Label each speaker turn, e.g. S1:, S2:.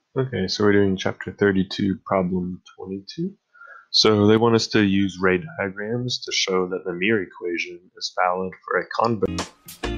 S1: Okay, so we're doing chapter 32, problem 22. So they want us to use ray diagrams to show that the mirror equation is valid for a convex.